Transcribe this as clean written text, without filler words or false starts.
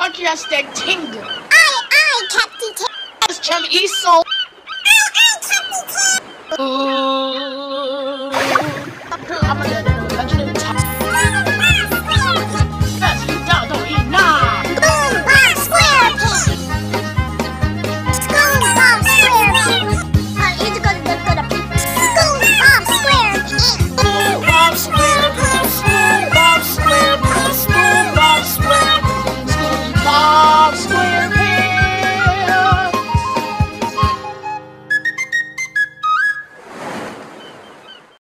Orchestra Ting. I, Captain Ting. Chum Esol. I, Captain Ting. I'm gonna